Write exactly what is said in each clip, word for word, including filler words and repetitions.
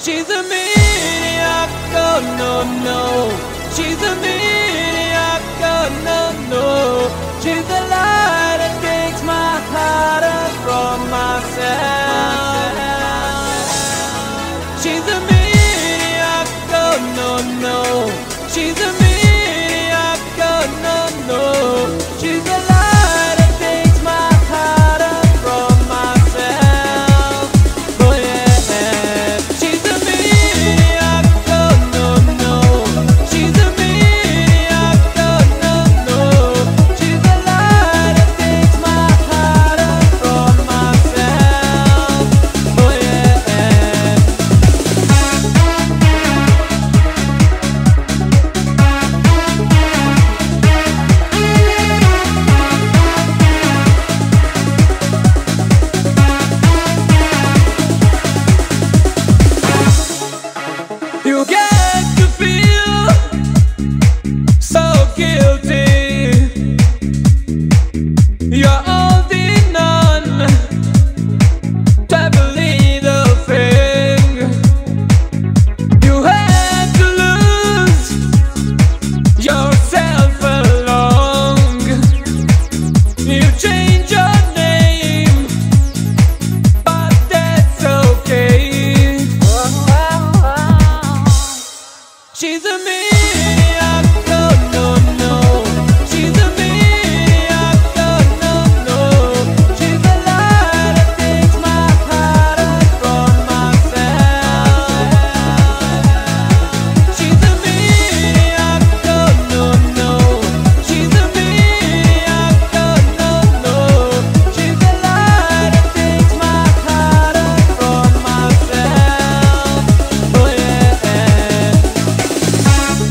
She's a maniac, oh no, no. She's a maniac, oh no, no. She's the light that takes my heart out from myself. She's a maniac, oh no, no. She's a maniac, oh no, no. She's the light that takes my heart out from myself. Oh yeah. She's a maniac, oh no, no. She's a maniac, oh no, no. She's the light that takes my heart out from myself. Oh yeah. You get to feel so guilty. You're holding on to every little thing. You had to lose yourself along. You change your name, but that's okay. She's a maniac, oh no, no. She's a maniac, oh no, no. She's the light that takes my heart out from myself. She's a maniac, oh no, no. She's a maniac, oh no, no. She's the light that takes my heart out from myself. Oh yeah.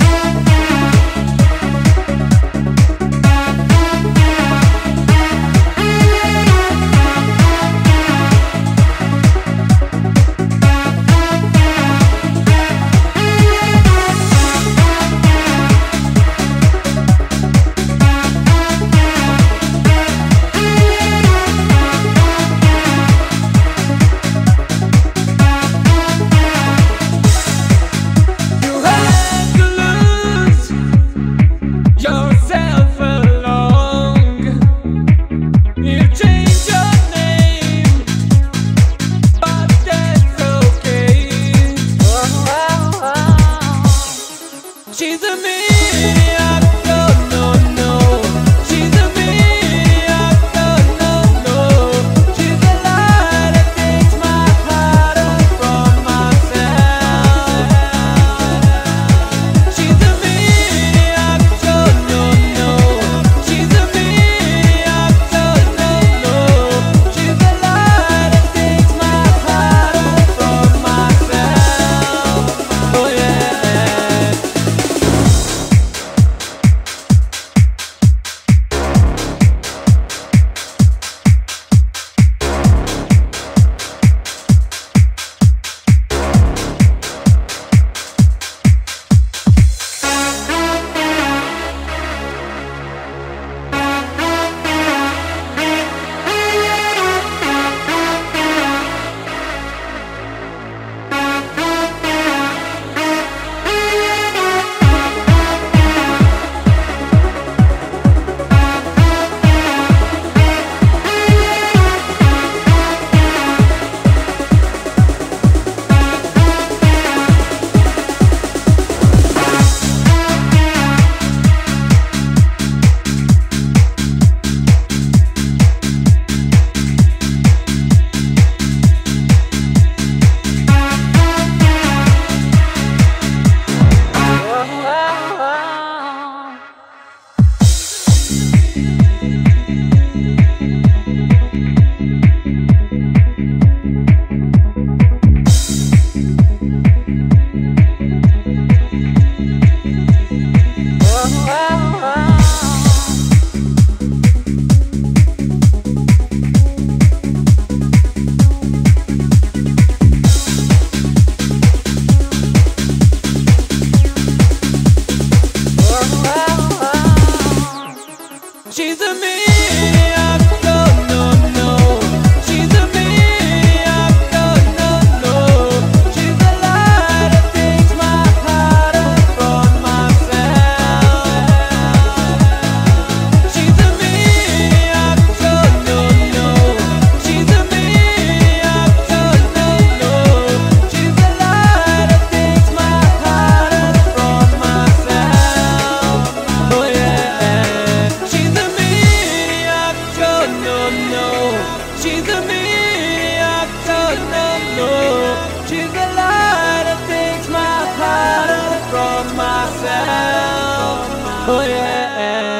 Oh yeah.